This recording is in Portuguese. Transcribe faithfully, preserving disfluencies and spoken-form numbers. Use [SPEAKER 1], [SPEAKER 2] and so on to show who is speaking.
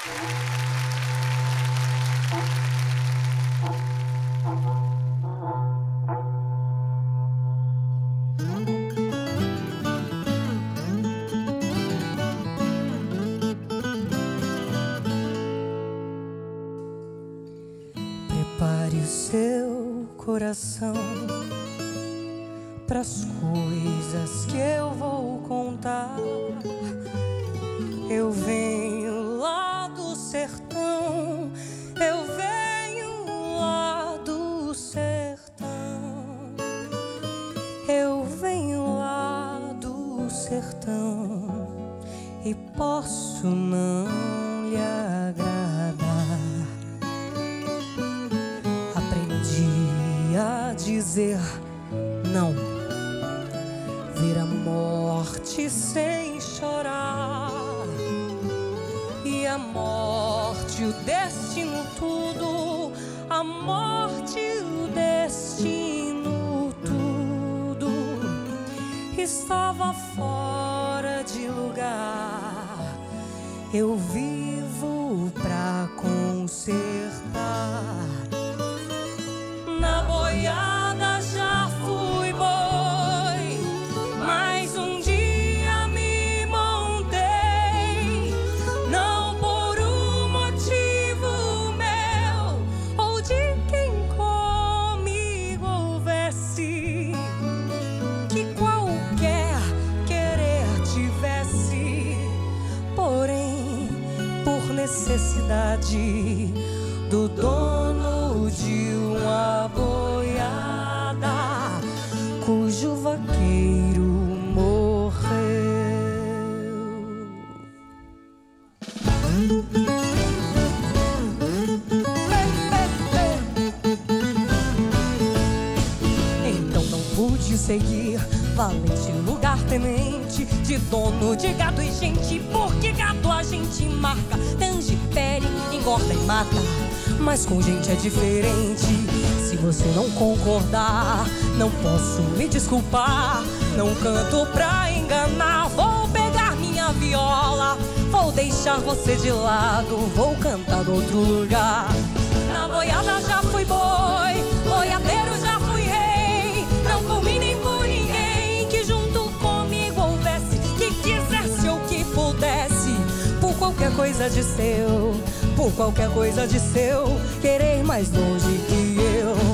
[SPEAKER 1] Prepare o seu coração pras coisas que eu vou contar. Eu venho lá do sertão, eu venho lá do sertão, eu venho lá do sertão e posso não lhe agradar. Aprendi a dizer não, ver a morte sem chorar, e a morte, o destino, tudo, a morte, o destino, tudo estava fora de lugar. Eu vivo pra consertar. Na boiada já fui boi, mas um dia me montei, não por um motivo meu ou de quem comigo houvesse, que qualquer querer tivesse, porém por necessidade do dono de uma boiada cujo vaqueiro morreu. Então não pude seguir valente lugar temente de dono de gado e gente, porque gado a gente marca, tange, fere, engorda e mata, mas com gente é diferente. Se você não concordar, não posso me desculpar. Não canto pra enganar, vou pegar minha viola, vou deixar você de lado, vou cantar em outro lugar. Na boiada já fui boi, boiadeiro já fui rei, não por mim nem por ninguém que junto comigo houvesse, que quisesse ou que pudesse, por qualquer coisa de seu, por qualquer coisa de seu, querer mais longe que eu.